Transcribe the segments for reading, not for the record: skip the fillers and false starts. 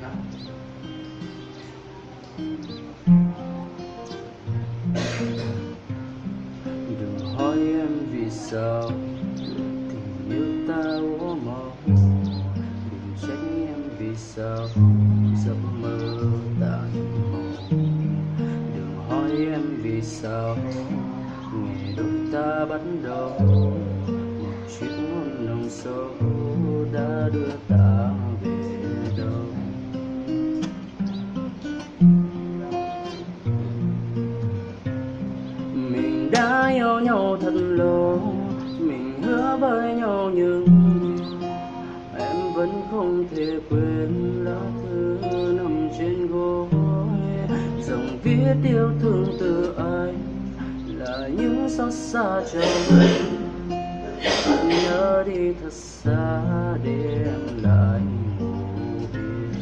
Đừng hỏi em vì sao tình yêu ta úa màu, đừng trách em vì sao giấc mơ tàn màu. Đừng hỏi em vì sao ngày đôi ta bắt đầu, một chiếc hôn nồng sâu đã đưa ta về đâu. Mình đã yêu nhau thật lâu, mình hứa với nhau nhưng em vẫn không thể quên lá thư nằm trên gối. Dòng viết yêu thương từ anh là những xót xa trong anh nhớ đi thật xa để em lại ngủ yên.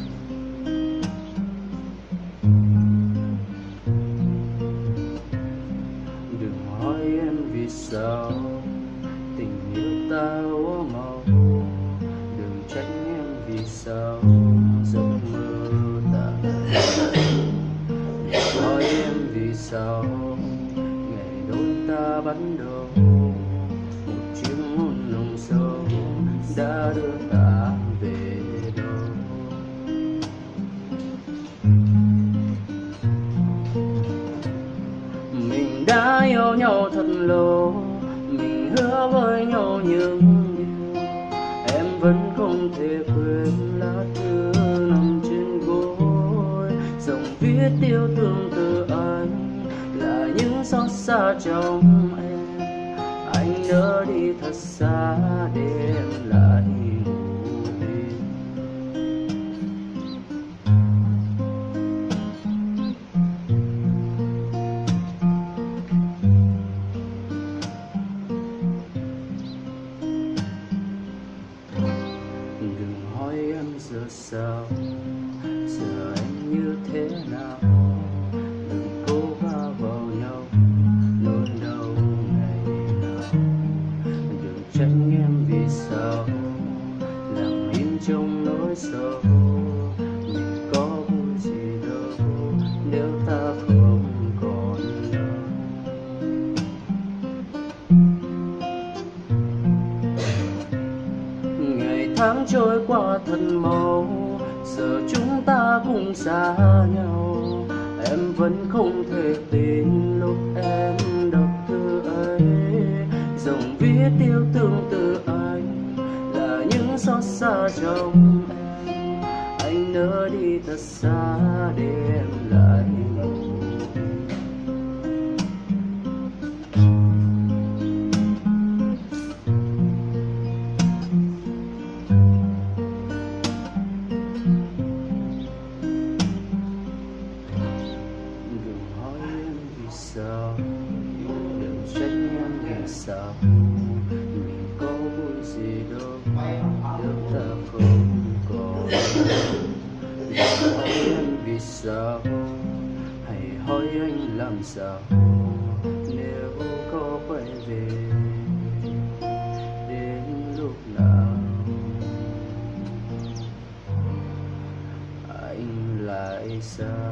Đừng hỏi em vì sao tình yêu ta úa màu, đừng trách em vì sao giấc mơ tàn. Đừng hỏi em vì sao ngày đôi ta bắt đầu, một chiếc hôn nồng sâu đã đưa ta về đâu. Mình đã yêu nhau thật lâu, mình hứa với nhau nhưng em vẫn không thể quên lá thư nằm trên gối. Dòng viết yêu thương từ anh là những xót xa trong em, anh nỡ đi thật xa để em lại ngủ yên. Đừng hỏi em giờ sao, giờ em như thế nào. Đừng cố va vào nhau nỗi đau ngày nào. Đừng trách em vì sao lặng im trong nỗi sầu. Mình có vui gì đâu nếu ta không còn nhau. Ngày tháng trôi qua thật mau, giờ chúng ta cũng xa nhau. Em vẫn không thể tin lúc em đọc thư ấy. Dòng viết yêu thương từ anh là những xót xa trong em, anh nỡ đi thật xa để em lại ngủ. Đừng hỏi em vì sao, đừng trách em vì sao. Mình có vui gì đâu nếu ta không còn. Đừng hỏi em vì sao, hãy hỏi anh làm sao nếu có quay về, đến lúc nào anh lại xa.